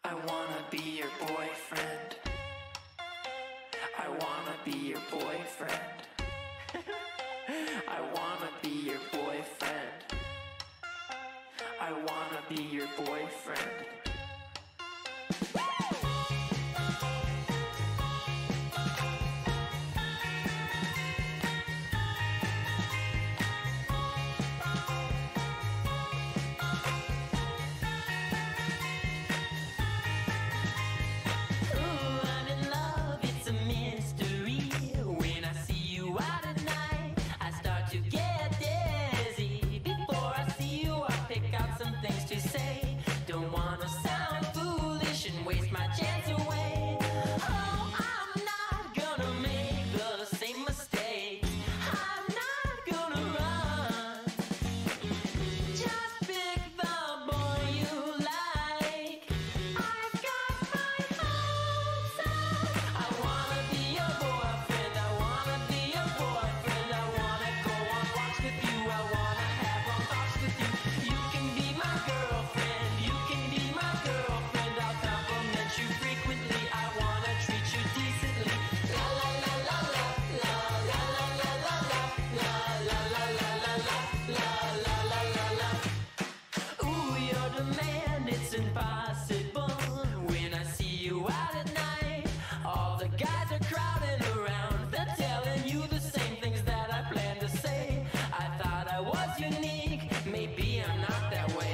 I wanna be your boyfriend. I wanna be your boyfriend. I wanna be your boyfriend. I wanna be your boyfriend. Impossible when I see you out at night. All the guys are crowding around. They're telling you the same things that I planned to say. I thought I was unique. Maybe I'm not that way.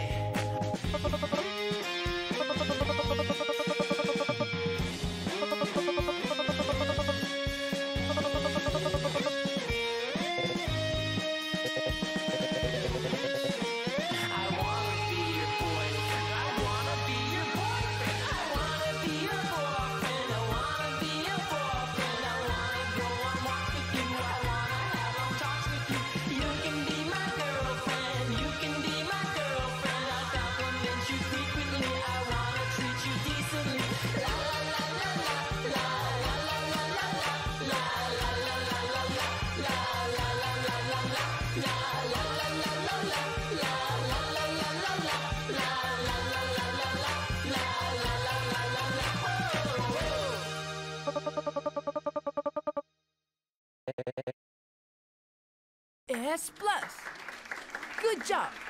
S plus. Good job.